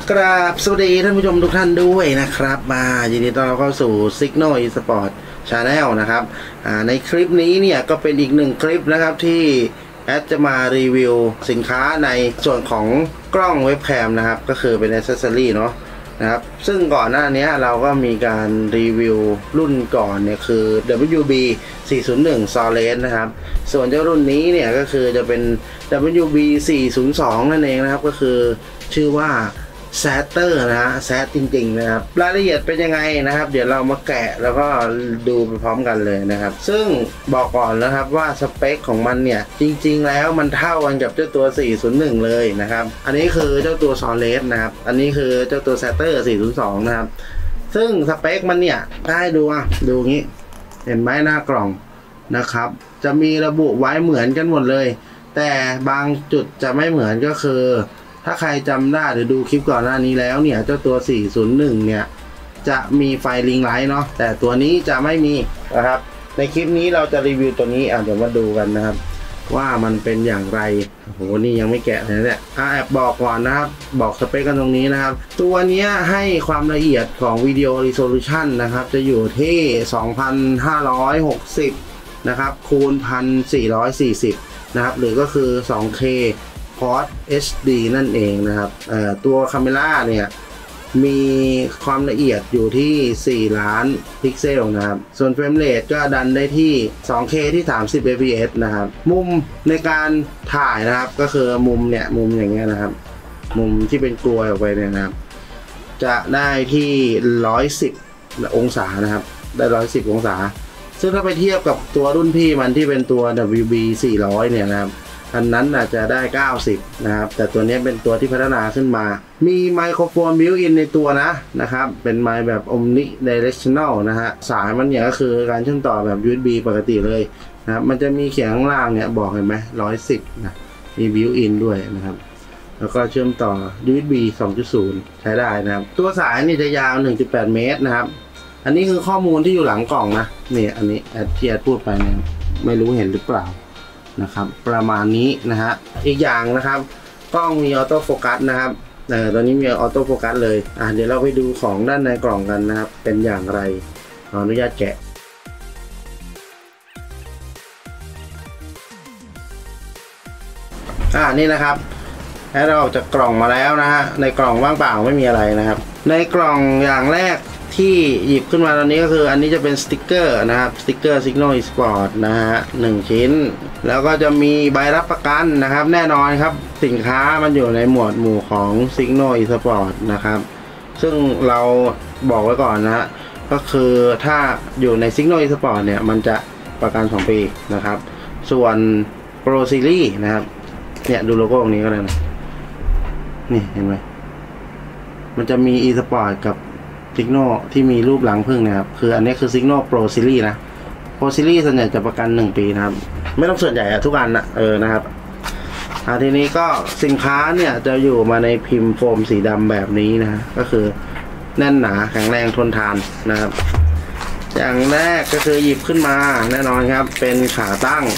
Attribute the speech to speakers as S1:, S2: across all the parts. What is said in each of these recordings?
S1: กราบสวัสดีท่านผู้ชมทุกท่านด้วยนะครับมายินดีต้อนรับเข้าสู่ Signal Esport Channel นะครับในคลิปนี้เนี่ยก็เป็นอีกหนึ่งคลิปนะครับที่แอดจะมารีวิวสินค้าในส่วนของกล้องเว็บแคมนะครับก็คือเป็น Accessory เนาะนะครับซึ่งก่อนหน้านี้เราก็มีการรีวิวรุ่นก่อนเนี่ยคือ WB 401 Solid นะครับส่วนเจ้ารุ่นนี้เนี่ยก็คือจะเป็น WB 402 นั่นเองนะครับก็คือชื่อว่าแซตเตอร์นะฮะแซตจริงๆนะครับรายละเอียดเป็นยังไงนะครับเดี๋ยวเรามาแกะแล้วก็ดูไปพร้อมกันเลยนะครับซึ่งบอกก่อนนะครับว่าสเปคของมันเนี่ยจริงๆแล้วมันเท่ากันกับเจ้าตัว401เลยนะครับอันนี้คือเจ้าตัว Solid นะครับอันนี้คือเจ้าตัวแซตเตอร์402นะครับซึ่งสเปคมันเนี่ยได้ดูงี้เห็นไหมหน้ากล่องนะครับจะมีระบุไว้เหมือนกันหมดเลยแต่บางจุดจะไม่เหมือนก็คือถ้าใครจำได้หรือดูคลิปก่อนหน้านี้แล้วเนี่ยเจ้าตัว401เนี่ยจะมีไฟลิงไลท์เนาะแต่ตัวนี้จะไม่มีนะครับในคลิปนี้เราจะรีวิวตัวนี้เดี๋ยวมาดูกันนะครับว่ามันเป็นอย่างไรโอ้โหนี่ยังไม่แกะเลยเนี่ยแอบบอกก่อนนะครับบอกสเปคกันตรงนี้นะครับตัวนี้ให้ความละเอียดของวิดีโอ resolution นะครับจะอยู่ที่2560นะครับคูณ1440นะครับหรือก็คือ 2K Quad HD นั่นเองนะครับตัวคาเมล่าเนี่ยมีความละเอียดอยู่ที่4 ล้านพิกเซลนะครับส่วนเฟรมเรทก็ดันได้ที่ 2K ที่30 fps นะครับมุมในการถ่ายนะครับก็คือมุมอย่างเงี้ยนะครับมุมที่เป็นกลวยออกไปเนี่ยนะครับจะได้ที่110องศานะครับได้110องศาซึ่งถ้าไปเทียบกับตัวรุ่นพี่มันที่เป็นตัว WB 400เนี่ยนะครับอันนั้นอาจจะได้90นะครับแต่ตัวนี้เป็นตัวที่พัฒนาขึ้นมามีไมโครโฟนบิวอินในตัวนะครับเป็นไมค์แบบ Omni Directional นะฮะสายมันเนี่ยก็คือการเชื่อมต่อแบบ USB ปกติเลยนะครับมันจะมีเขียนข้างล่างเนี่ยบอกเห็นไหม110นะมีบิวอินด้วยนะครับแล้วก็เชื่อมต่อ USB 2.0 ใช้ได้นะครับตัวสายนี่จะยาว 1.8 เมตรนะครับอันนี้คือข้อมูลที่อยู่หลังกล่องนะนี่อันนี้ที่แอดพูดไปเนี่ยไม่รู้เห็นหรือเปล่านะครับประมาณนี้นะฮะอีกอย่างนะครับกล้องมีออโต้โฟกัสนะครับตอนนี้มีออโต้โฟกัสเลยเดี๋ยวเราไปดูของด้านในกล่องกันนะครับเป็นอย่างไรขออนุญาตแกะนี่นะครับให้เราออกจากกล่องมาแล้วนะฮะในกล่องว่างเปล่าไม่มีอะไรนะครับในกล่องอย่างแรกที่หยิบขึ้นมาตอนนี้ก็คืออันนี้จะเป็นสติกเกอร์นะครับสติกเกอร์ Signal Esport นะฮะ1ชิ้นแล้วก็จะมีใบรับประกันนะครับแน่นอนครับสินค้ามันอยู่ในหมวดหมู่ของ Signal Esport นะครับซึ่งเราบอกไว้ก่อนนะฮะก็คือถ้าอยู่ใน Signal Esport เนี่ยมันจะประกัน2 ปีนะครับส่วน Pro Series นะครับเนี่ยดูโลโก้ตรงนี้ก็เลยนะนี่เห็นไหมมันจะมี Esport กับSignal ที่มีรูปหลังพึ่งนะครับคืออันนี้คือ Signal Pro Series นะ Pro Series ส่วนใหญ่จะประกัน1 ปีนะครับไม่ต้องส่วนใหญ่ทุกอันนะนะครับทีนี้ก็สินค้าเนี่ยจะอยู่มาในพิมพ์โฟมสีดำแบบนี้นะก็คือแน่นหนาแข็งแรงทนทานนะครับอย่างแรกก็คือหยิบขึ้นมาแน่นอนครับเป็นขาตั้ง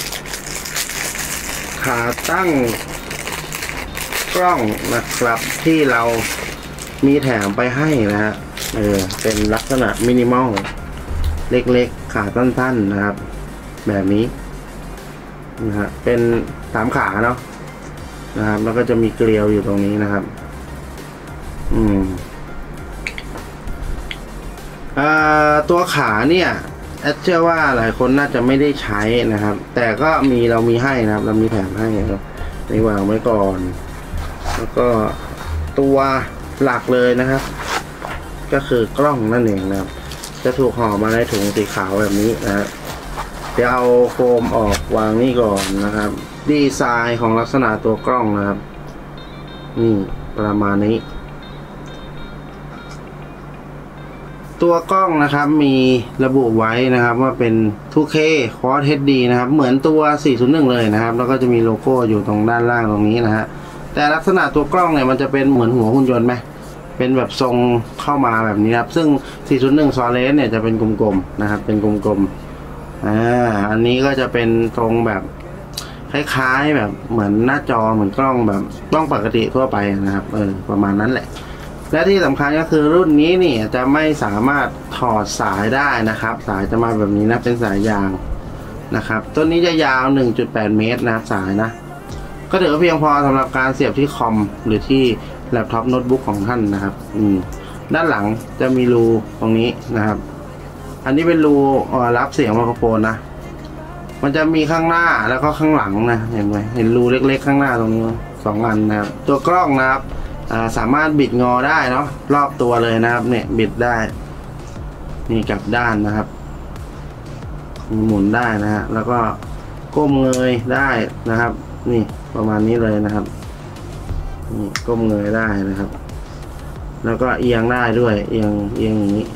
S1: กล้องนะครับที่เรามีแถมไปให้นะฮะเป็นลักษณะมินิมอลเล็กๆขาสั้นๆนะครับแบบนี้นะฮะเป็น3 ขาเนาะนะครับแล้วก็จะมีเกลียวอยู่ตรงนี้นะครับตัวขาเนี่ยแอดเชื่อว่าหลายคนน่าจะไม่ได้ใช้นะครับแต่ก็เรามีให้นะครับเรามีแถมให้ครับนี่วางไว้ก่อนแล้วก็ตัวหลักเลยนะครับก็คือกล้องนั่นเองนะครับจะถูกห่อมาในถุงสีขาวแบบนี้นะเดี๋ยวเอาโฟมออกวางนี่ก่อนนะครับดีไซน์ของลักษณะตัวกล้องนะครับนี่ประมาณนี้ตัวกล้องนะครับมีระบุไว้นะครับว่าเป็น 2K Quad HD นะครับเหมือนตัว401เลยนะครับแล้วก็จะมีโลโก้อยู่ตรงด้านล่างตรงนี้นะฮะแต่ลักษณะตัวกล้องเนี่ยมันจะเป็นเหมือนหัวหุ่นยนต์ไหมเป็นแบบทรงเข้ามาแบบนี้ครับซึ่ง401 Solid เนี่ยจะเป็นกลมๆนะครับเป็นกลมๆอันนี้ก็จะเป็นทรงแบบคล้ายๆแบบเหมือนหน้าจอเหมือนกล้องแบบกล้องปกติทั่วไปนะครับประมาณนั้นแหละและที่สำคัญก็คือรุ่นนี้นี่จะไม่สามารถถอดสายได้นะครับสายจะมาแบบนี้นะเป็นสายยางนะครับต้นนี้จะยาว 1.8 เมตรนะครับสายนะก็ถือว่าเพียงพอสำหรับการเสียบที่คอมหรือที่แล็ปท็อปโน้ตบุ๊กของท่านนะครับด้านหลังจะมีรูตรงนี้นะครับอันนี้เป็นรูรับเสียงไมโครโฟนนะมันจะมีข้างหน้าแล้วก็ข้างหลังนะเห็นไหมเห็นรูเล็กๆข้างหน้าตรงนี้2 อันนะครับตัวกล้องนะครับสามารถบิดงอได้เนาะรอบตัวเลยนะครับเนี่ยบิดได้นี่กลับด้านนะครับหมุนได้นะฮะแล้วก็ก้มเงยได้นะครับนี่ประมาณนี้เลยนะครับนี่ก้มเงยได้นะครับแล้วก็เอียงได้ด้วยเอียงอย่างนี้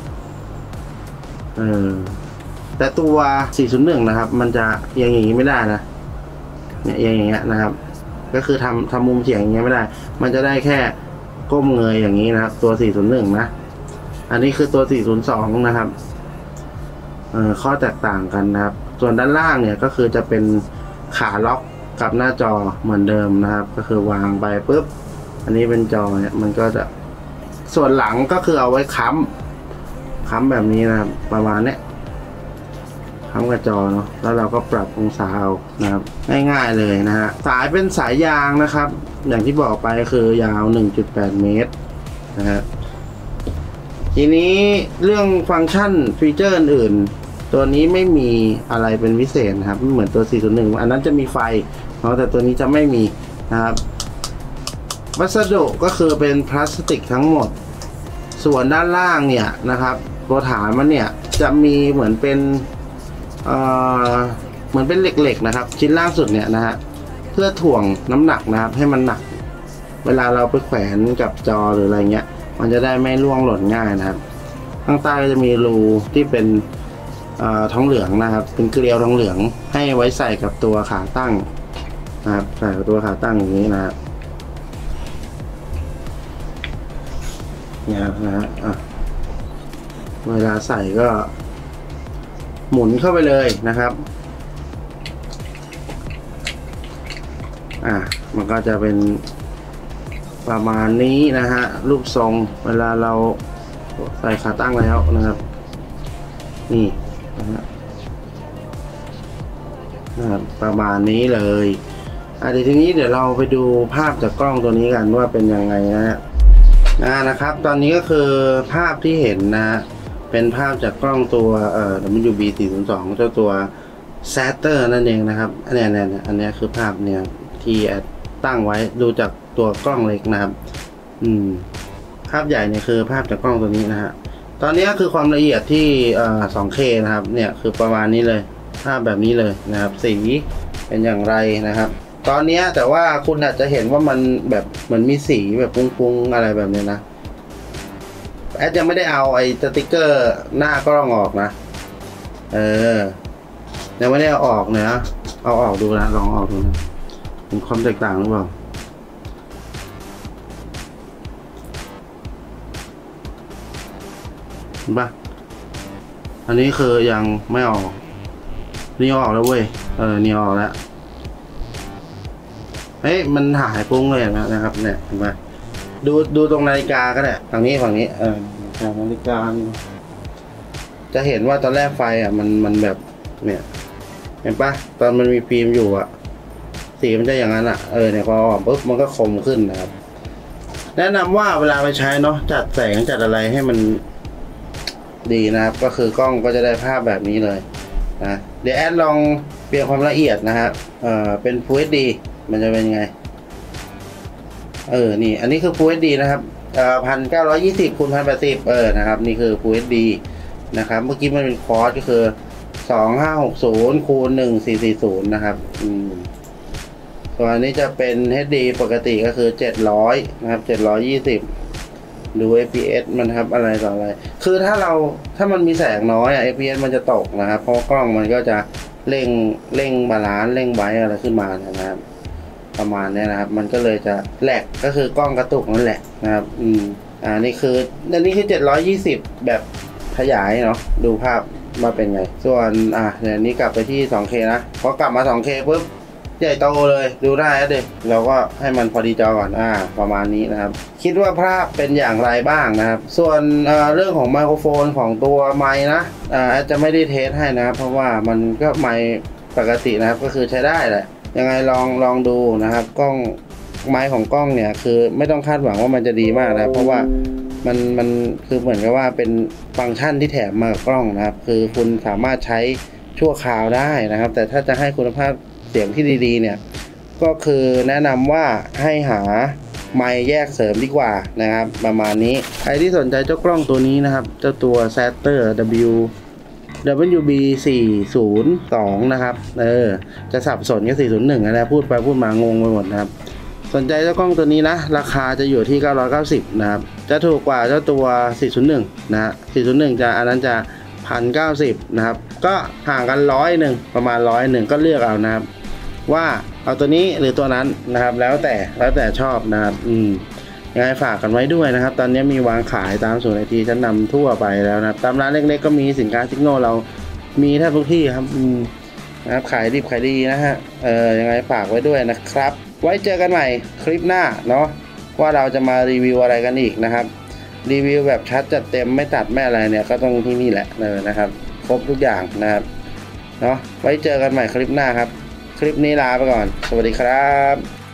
S1: แต่ตัว 401 นะครับมันจะเอียงอย่างนี้ไม่ได้นะเนี่ยเอียงอย่างเงี้ยนะครับก็คือทำมุมเฉียงอย่างเงี้ยไม่ได้มันจะได้แค่ก้มเงยอย่างนี้นะครับตัว 401 นะอันนี้คือตัว 402 นะครับข้อแตกต่างกันนะครับส่วนด้านล่างเนี่ยก็คือจะเป็นขาล็อกกับหน้าจอเหมือนเดิมนะครับก็คือวางไปปุ๊บอันนี้เป็นจอเนี่ยมันก็จะส่วนหลังก็คือเอาไว้ค้ำแบบนี้นะครับประมาณเนี้ยค้ำกับจอเนาะแล้วเราก็ปรับองศาเอานะครับง่ายๆเลยนะฮะสายเป็นสายยางนะครับอย่างที่บอกไปคือยาว 1.8 เมตรนะฮะทีนี้เรื่องฟังก์ชันฟีเจอร์อื่นตัวนี้ไม่มีอะไรเป็นพิเศษนะครับไม่เหมือนตัว 401 อันนั้นจะมีไฟแต่ตัวนี้จะไม่มีนะครับวัสดุก็คือเป็นพลาสติกทั้งหมดส่วนด้านล่างเนี่ยนะครับตัวฐานมันเนี่ยจะมีเหมือนเป็นเหล็กๆนะครับชิ้นล่างสุดเนี่ยนะฮะเพื่อถ่วงน้ำหนักนะครับให้มันหนักเวลาเราไปแขวนกับจอหรืออะไรเงี้ยมันจะได้ไม่ร่วงหล่นง่ายนะครับข้างใต้ก็จะมีรูที่เป็นทองเหลืองนะครับเป็นเกลียวทองเหลืองให้ไว้ใส่กับตัวขาตั้งนะครับใส่กับตัวขาตั้งอย่างนี้นะครับเนี่ยนะฮะเวลาใส่ก็หมุนเข้าไปเลยนะครับมันก็จะเป็นประมาณนี้นะฮะรูปทรงเวลาเราใส่ขาตั้งแล้วนะครับนี่นะครับประมาณนี้เลยทีนี้เดี๋ยวเราไปดูภาพจากกล้องตัวนี้กันว่าเป็นยังไงนะครับตอนนี้ก็คือภาพที่เห็นนะเป็นภาพจากกล้องตัวWB402 เจ้าตัว Satter นั่นเองนะครับอันนี้คือภาพเนี่ยที่ตั้งไว้ดูจากตัวกล้องเล็กนะครับภาพใหญ่เนี่ยคือภาพจากกล้องตัวนี้นะฮะตอนนี้คือความละเอียดที่2K นะครับเนี่ยคือประมาณนี้เลยภาพแบบนี้เลยนะครับสีเป็นอย่างไรนะครับตอนนี้แต่ว่าคุณอาจจะเห็นว่ามันแบบเหมือนมีสีแบบปุ้งๆอะไรแบบนี้นะแอดยังไม่ได้เอาไอ้สติ๊กเกอร์หน้ากล้องออกนะยังไม่ได้เอาออกนะเอาออกดูนะลองออกดูนะเป็นความแตกต่างหรือเปล่าเห็นปะอันนี้คือยังไม่ออกนี่ออกแล้วเว้ยนี่ออกแล้วมันหายปุ้งเลยนะครับเนี่ยเห็นปะดูตรงนาฬิกาก็ได้ฝั่งนี้นาฬิกาจะเห็นว่าตอนแรกไฟมันแบบเนี่ยเห็นปะตอนมันมีฟิล์มอยู่สีมันจะอย่างนั้นเนี่ยพอออกปุ๊บมันก็คมขึ้นนะครับแนะนำว่าเวลาไปใช้เนาะจัดแสงจัดอะไรให้มันดีนะครับก็คือกล้องก็จะได้ภาพแบบนี้เลยนะเดี๋ยวแอดลองเปลี่ยนความละเอียดนะครับเป็น Full HD มันจะเป็นไงนี่อันนี้คือ Full HD นะครับ1920 x 1080นะครับนี่คือ Full HD นะครับเมื่อกี้มันเป็นคอร์สก็คือ2560 x 1440นะครับส่วนอันนี้จะเป็น HD ปกติก็คือ700นะครับ720ดู fps มันครับอะไรต่ออะไรคือถ้ามันมีแสงน้อย fps มันจะตกนะครับเพราะกล้องมันก็จะเร่งบาลานซ์เร่งไบต์อะไรขึ้นมานะครับประมาณนี้นะครับมันก็เลยจะแหลกก็คือกล้องกระตุกนั่นแหละนะครับนี่คือ720แบบขยายเนาะดูภาพมาเป็นไงส่วนเดี๋ยวนี้กลับไปที่ 2K นะพอกลับมา 2K ปุ๊บใหญ่โตเลยดูได้นะเด็กเราก็ให้มันพอดีจอก่อนประมาณนี้นะครับคิดว่าภาพเป็นอย่างไรบ้างนะครับส่วนเรื่องของไมโครโฟนของตัวไมค์นะจะไม่ได้เทสให้นะครับเพราะว่ามันก็ไมค์ปกตินะครับก็คือใช้ได้แหละยังไงลองดูนะครับกล้องไมค์ของกล้องเนี่ยคือไม่ต้องคาดหวังว่ามันจะดีมากนะเพราะว่ามันคือเหมือนกับว่าเป็นฟังก์ชันที่แถมมากับกล้องนะครับคือคุณสามารถใช้ชั่วคราวได้นะครับแต่ถ้าจะให้คุณภาพเสียงที่ดีๆเนี่ยก็คือแนะนำว่าให้หาไมค์แยกเสริมดีกว่านะครับประมาณนี้ใครที่สนใจเจ้ากล้องตัวนี้นะครับเจ้าตัว Satter WB402 นะครับจะสับสนกับ401นะพูดไปพูดมางงไปหมดนะครับสนใจเจ้ากล้องตัวนี้นะราคาจะอยู่ที่990นะครับจะถูกกว่าเจ้าตัว401นะฮะ401จะอันนั้นจะ1,090นะครับก็ห่างกัน100ประมาณ100ก็เลือกเอานะครับว่าเอาตัวนี้หรือตัวนั้นนะครับแล้วแต่ชอบนะครับยังไงฝากกันไว้ด้วยนะครับตอนนี้มีวางขายตามศูนย์ไอทีชั้นนำทั่วไปแล้วนะครับตามร้านเล็กๆก็มีสินค้าซิกโนเรามีแทบทุกที่ครับนะครับขายดิบขายดีนะฮะยังไงฝากไว้ด้วยนะครับไว้เจอกันใหม่คลิปหน้าเนาะว่าเราจะมารีวิวอะไรกันอีกนะครับรีวิวแบบชัดจัดเต็มไม่ตัดไม่อะไรเนี่ยก็ต้องที่นี่แหละนะครับครบทุกอย่างนะครับเนาะไว้เจอกันใหม่คลิปหน้าครับคลิปนี้ลาไปก่อนสวัสดีครับ